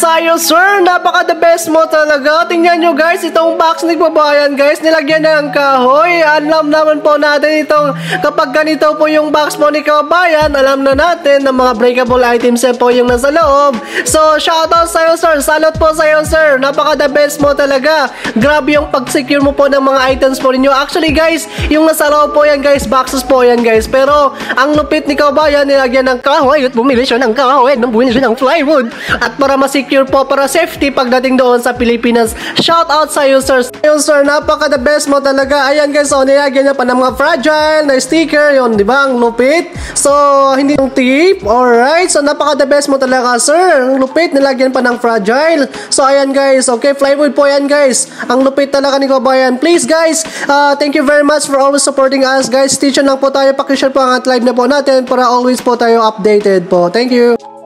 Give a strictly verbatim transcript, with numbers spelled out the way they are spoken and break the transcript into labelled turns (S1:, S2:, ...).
S1: sa'yo, sir. Napaka the best mo talaga. Tingnan nyo guys, itong box ni kabayan guys, nilagyan na ng kahoy. Alam naman po natin itong kapag ganito po yung box mo ni kabayan, alam na natin na mga breakable items po yung nasa loob. So shoutout sa'yo, sir. Salute po sa'yo, sir. Napaka the best mo talaga. Grabe yung pag-secure mo po ng mga items po ninyo. Actually guys, yung nasa loob po yan guys, boxes po yan guys. Pero ang lupit ni kabayan, nilagyan ng kahoy at bumili siya ng kahoy, nang bumili siya ng plywood. At para ma-secure po, para safety pagdating doon sa Pilipinas. Shout out sa you, sir. Yun, sir, napaka the best mo talaga. Ayan guys, so nilagyan niya pa ng mga fragile na sticker. Yun, di ba? Ang lupit. So, hindi yung tip. Alright. So, napaka the best mo talaga, sir. Ang lupit. Nilagyan pa ng fragile. So, ayan guys. Okay, plywood po yan guys. Ang lupit talaga ni kabayan. Please guys, uh, thank you very much for always supporting us guys. Stay tuned lang po tayo. Pakishare po ang at live na po natin para always po tayo updated po. Thank you.